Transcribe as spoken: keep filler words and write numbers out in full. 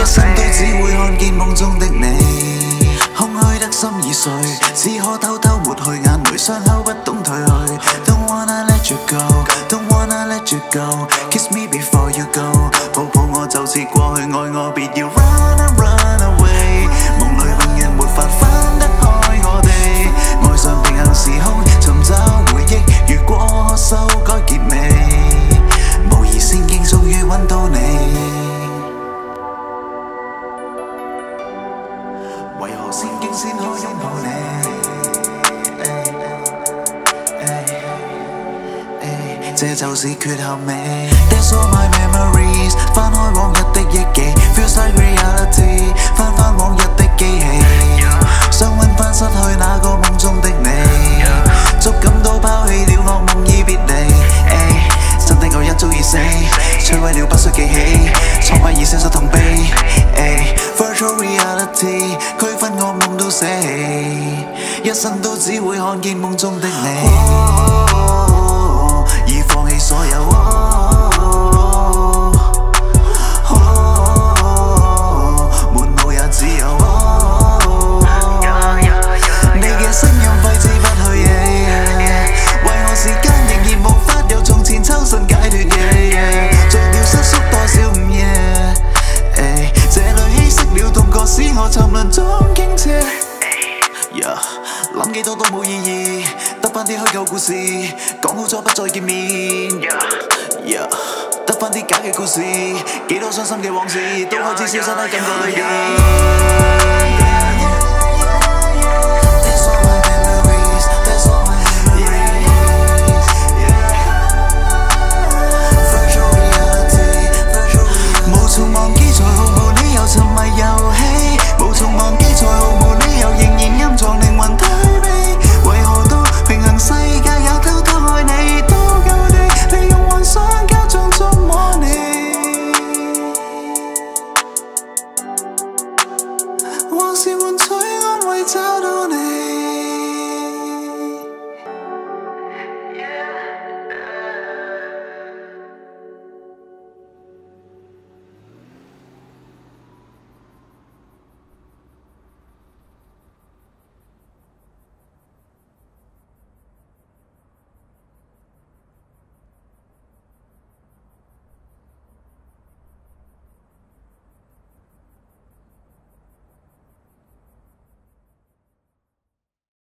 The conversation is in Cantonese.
一生都只會看見夢中的你。空虛得心已碎，只可偷偷抹去眼淚，傷口不懂退去。Don't wanna let you go, don't wanna let you go, kiss me before you go。抱抱我就似過去，愛我別要 runa runaway。夢裡永遠沒法分得開我哋，愛上平行時空，尋找回憶如果可修改結尾，模擬仙境終於搵到你。為何仙境先可擁抱你？這就是缺陷美。That's all my memories， 翻開往日的憶記 ，feels like reality， 翻返往日的機器，想搵返失去那個夢中的你，觸感都拋棄了惡夢已別離，真的我一早已死，摧毀了不需記起，瘡疤已消失痛悲。Virtual reality， 區分惡夢都捨棄，一生都只會看見夢中的你，已放棄所有。滿腦也只有你嘅聲音揮之不去，為何時間仍然無法由從前抽身解脫？做掉失縮多少午夜？這裏稀釋了痛覺，使我沉淪中傾斜。諗幾多都冇意義，得返啲虛構故事，講好咗不再見面。得返啲假嘅故事，幾多傷心嘅往事，都開始消失喺感覺裏面。